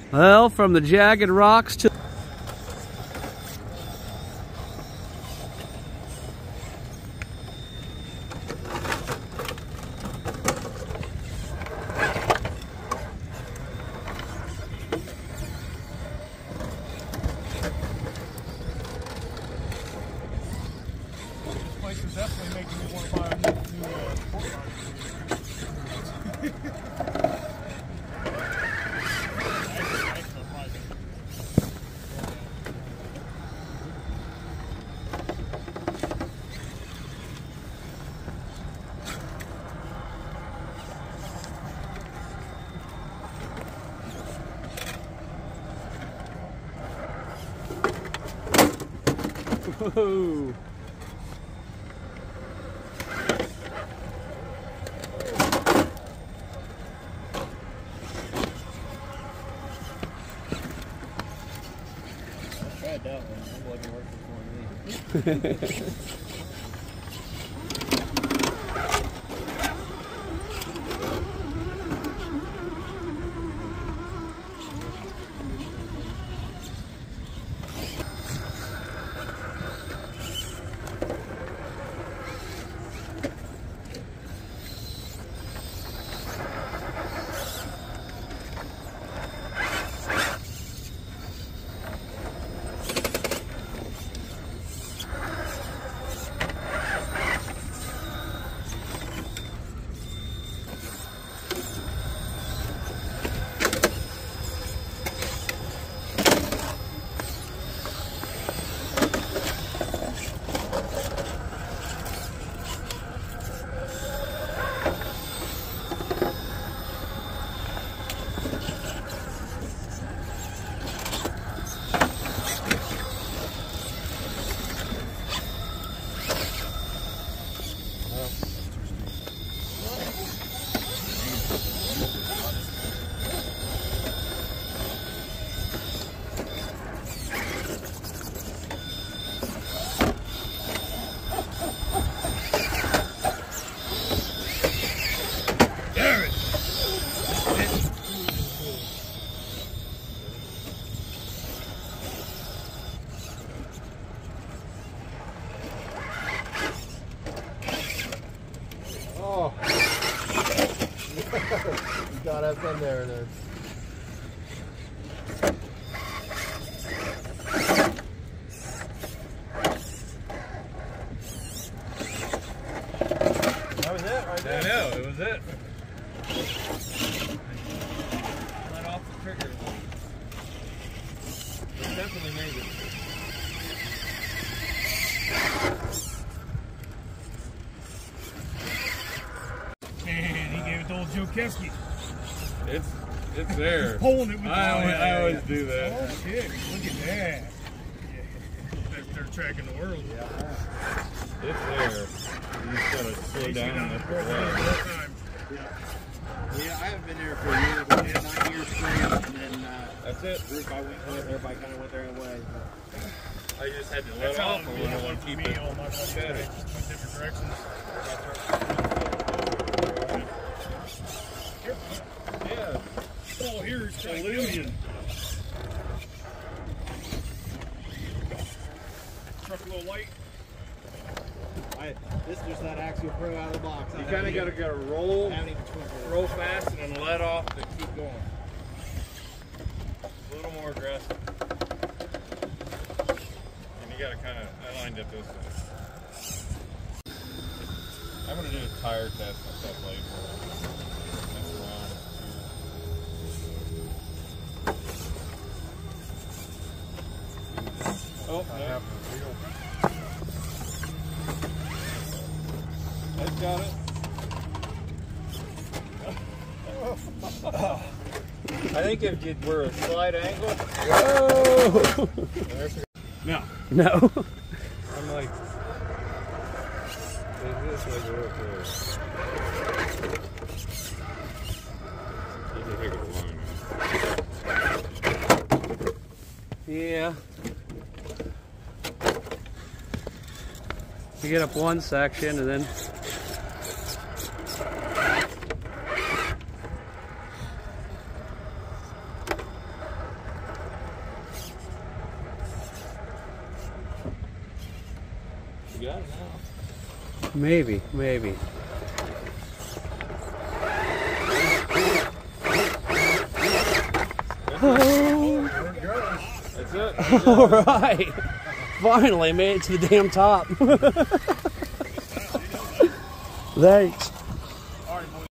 Well, from the jagged rocks to This place is definitely making me want to buy a new port line. whoa. Tried that one. That wasn't working for me. Oh. You got us in there then. That was it right there. I know, it was it. Let off the trigger. It definitely made it. Man, he gave it to old Joe Kefsky. It's there. He's pulling it with I always do that. Oh shit, look at that. Yeah. They're tracking the world. Yeah. It's there. You just gotta slow down and lift it up. Yeah, I haven't been there for a year, but we had 9 years straight, and then That's it. the group I went with, everybody kind of went their own way. I just had to let That's how off a little and keep it all my buddies steady. went different directions. Yeah. Oh, here's illusion. Truck a little light. This is just that Axial Pro out of the box. You kind of gotta roll, haven't even twisted it. roll fast, and then let off to keep going. A little more aggressive. And you gotta kind of, I lined it this way. I'm gonna do a tire test and stuff later. Mess around. Oh, no. That's got it. I think if you were a slight angle. Whoa! No. No. I'm like, is this like real close? You can take it along. Yeah. You get up one section and then You got it now. Maybe, maybe. Oh, There it goes. That's it. all right. Finally made it to the damn top. Thanks. All right, boys.